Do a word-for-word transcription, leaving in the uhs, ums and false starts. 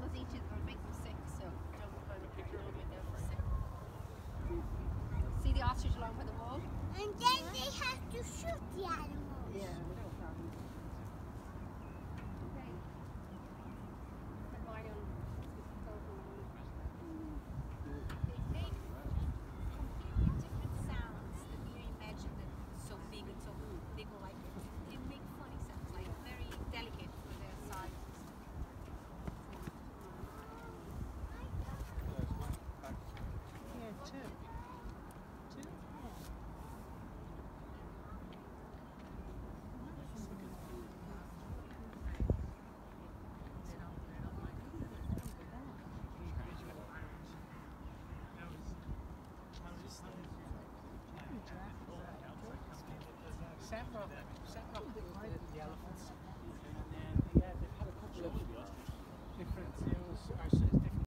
animals eat you, they'll make them sick, so don't kind of pick your own way down for sick. See the ostrich along by the wall? And then they have to shoot the animals. Yeah, no problem. Okay. And why don't They make completely different sounds than we imagine them so big and so they go like it. They make funny sounds, like very delicate for their size. Yeah, two. Two? Several, several, the elephants.